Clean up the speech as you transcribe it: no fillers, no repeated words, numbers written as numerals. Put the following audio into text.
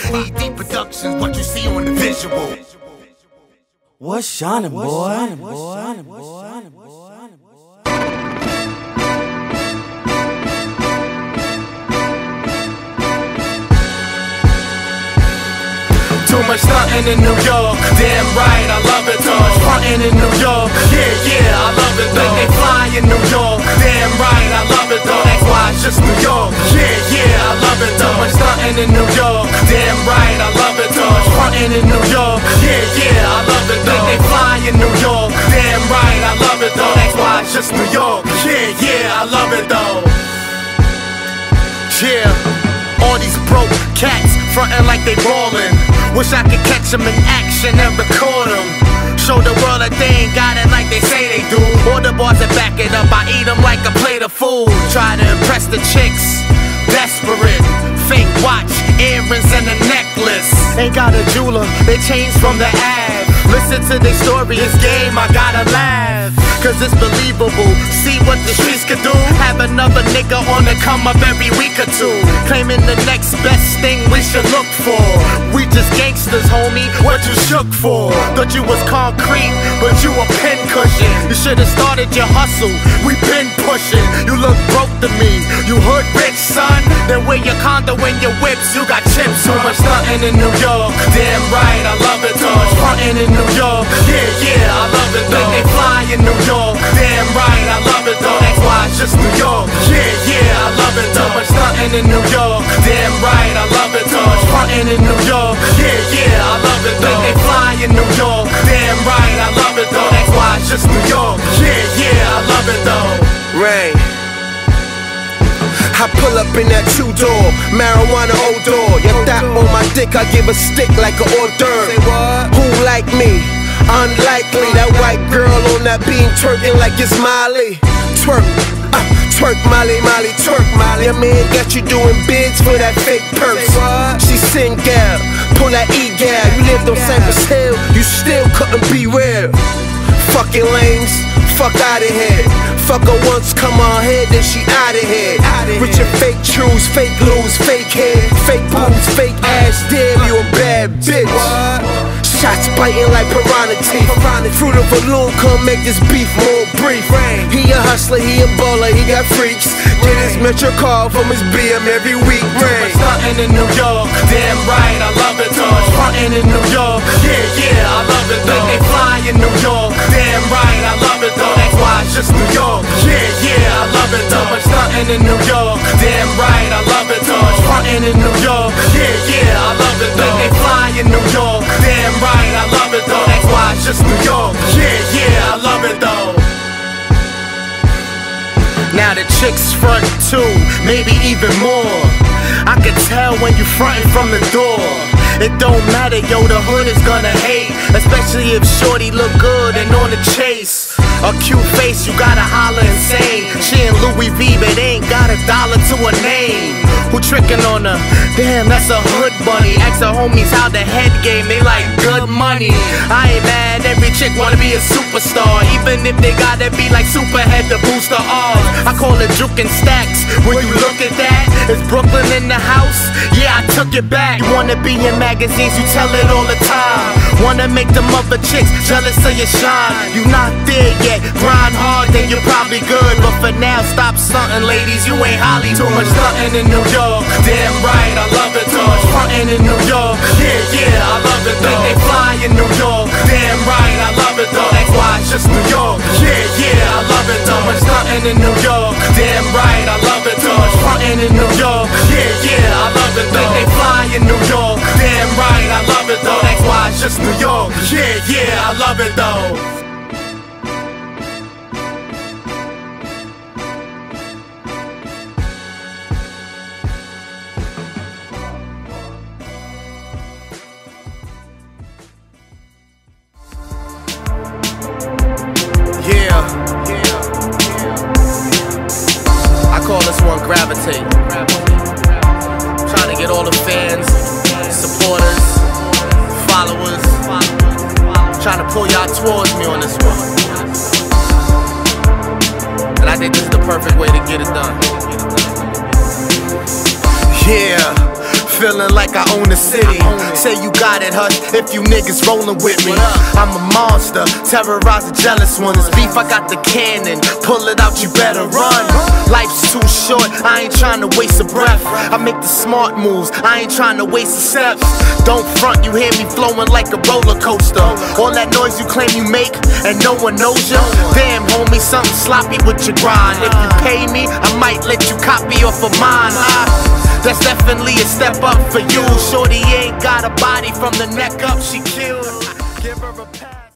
ED Productions, what you see on the visual. What's shining, boy? Too much stuntin' in New York, damn right, I love it. Too much frontin' in New York, yeah, I love it. Think they fly in New York, damn right, I love it though. That's why it's just New York, yeah, I love it. Too much stuntin' in New York, damn right, I love it. Too much frontin' in New York, yeah, I love it. Think they fly in New York, damn right, I love it though. That's why it's just New York, yeah, I love it though. Yeah, all these broke cats frontin' like they ballin'. Wish I could catch them in action and record them. Show the world that they ain't got it like they say they do. All the bars that back it up, I eat them like a plate of food. Try to impress the chicks, desperate. Fake watch, earrings and a necklace. Ain't got a jeweler, they changed from the ad. Listen to their story, it's game, I gotta laugh. Cause it's believable, see what the streets could do. Have another nigga on the come up every week or two, claiming the next best thing we should look for. We just gangsters, homie, what you shook for? Thought you was concrete, but you a pin cushion. You should've started your hustle, we been pushing. You look broke to me, you hood rich, son. Then wear your condo and your whips, you got chips. Too much stuntin' in New York, damn right, I love it. Too much frontin' in New York, yeah, I love it though. Think they fly in New York, damn right, I love it though. That's why it's just New York, yeah, I love it though. Too much stuntin' in New York, damn right, I love it. Too much frontin' in New York, yeah, I love it though. Think they fly in New York, damn right, I love it though. That's why it's just New York, yeah, I love it though. Rain. I pull up in that two-door, marijuana odor. You tap on my dick, I give a stick like an hors d'oeuvre. Who like me? Unlikely. That white girl on that beam twerking like it's Miley. Twerk, twerk Molly, Molly, twerk Molly. Your man got you doing bids for that fake purse. She sing gal, pull that E-gal. You lived on Cypress Hill, you still couldn't be real. Fucking lames, fuck outta here. Fuck her once, come on here, then she outta here. Rich and fake trues, fake lose, fake hair, fake boobs, fake ass. Damn, you a bad bitch. Shots biting like piranha teeth. Fruit of a loon, come make this beef more brief. He a hustler, he a baller, he got freaks. Get his Metro car from his BM every week. Rain. Stuntin' in New York, damn right, I love it. Too much frontin' in New York, yeah, I love it. Think they fly in New York, damn right, I love it though. That's why it's just New York, yeah, I love it. Too much stuntin' in New York, damn right, I love it. Too much frontin' in New York, yeah, I love it. Think they fly in New York, damn right, I love it though. That's why it's just New York, yeah, I love it though. Now the chicks front too, maybe even more. I can tell when you frontin' from the door. It don't matter, yo, the hood is gonna hate, especially if shorty look good and on the chase. A cute face, you gotta holler insane. She in Louis V, but ain't got $1 to her name. Who trickin' on her? Damn, that's a hood bunny. Ask her homies how the head game, they like good money. I ain't mad, every chick wanna be a superstar, even if they gotta be like Superhead to boost her odds. I call it jukin' stacks. When you look at that, is Brooklyn in the house? Yeah, I took it back. You wanna be in magazines, you tell it all the time. Wanna make them other chicks jealous of your shine. You not there yet, grind hard, then you're probably good. But for now, stop stuntin', ladies, you ain't Hollywood. Too much stuntin' in New York, damn right, I love it. Too much frontin' in New York, yeah, I love it. Think they fly in New York, damn right, I love it though. That's why it's just New York, yeah, I love it. Too much stuntin' in New York, damn right, I love it. Too much frontin' in New York, yeah, I love it. Think they fly in New York, damn right, I love it though. That's why it's just New York, yeah, I love it though. I call this one Gravitate. Trying to get all the fans, supporters, followers, trying to pull y'all towards me on this one. And I think this is the perfect way to get it done. Yeah. feeling like I own the city. Say you got it, hush, if you niggas rolling with me. I'm a monster, terrorize the jealous ones. Beef, I got the cannon, pull it out, you better run. Life's too short, I ain't trying to waste a breath. I make the smart moves, I ain't trying to waste the steps. Don't front, you hear me flowing like a roller coaster. All that noise you claim you make, and no one knows you. Damn, homie, something sloppy with your grind. If you pay me, I might let you copy off of mine. That's definitely a step up for you. Shorty ain't got a body from the neck up, she killed. Give her a pass.